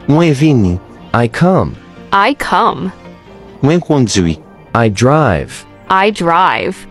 Mwen vini. I come. I come. Mwen kondui. I drive. I drive.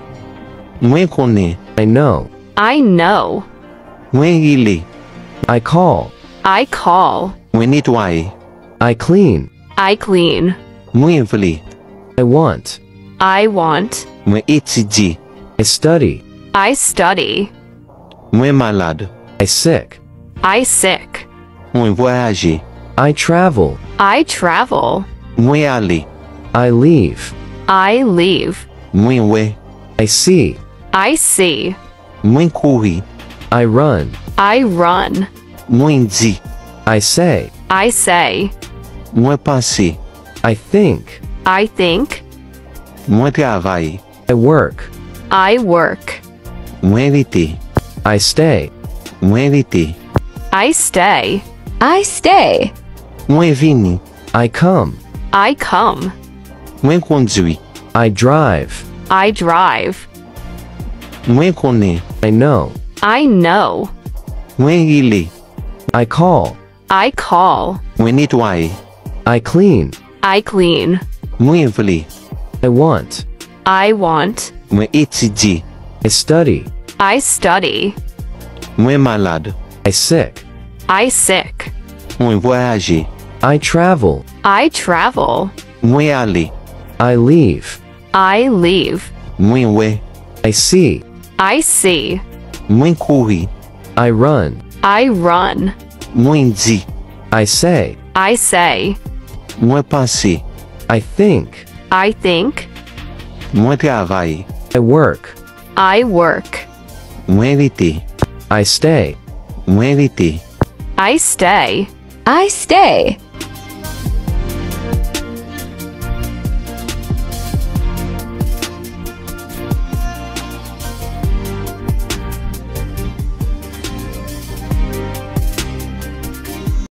Mwen konen. I know. I know. Mwen rile. I call. I call. Mwen netwaye. I clean. I clean. Mwen vle. I want. I want. Mwen etidye. I study. I study. Mwen malade. I sick. I sick. Mwen voyaje. I travel. I travel. Mwen ale. I leave. I leave. Mwen we. I see. I see. Mwen kouri. I run. I run. Mwen di. I say. I say. Mwen pense. I think. I think. Mwen travaye. I work. I work. Mwen rete. I stay. Mwen rete. I stay. I stay. Mwen vini. I come. I come. Mwen kondui. I drive. I drive. Mwen konen. I know. I know. Mwen rile. I call. I call. Mwen netwaye. I clean. I clean. Mwen vle. I want. I want. Mwen etidye. I study. I study. Mwen malade. I sick. I sick. Mwen voyaje. I travel. I travel. Mwen ale. I leave. I leave. Mwen we. I see. I see. Mwen kouri. I run. I run. Mwen di. I say. I say. Mwen pense. I think. I think. Mwen travaye. I work. I work. Mwen rete. I stay. Mwen rete. I stay. I stay.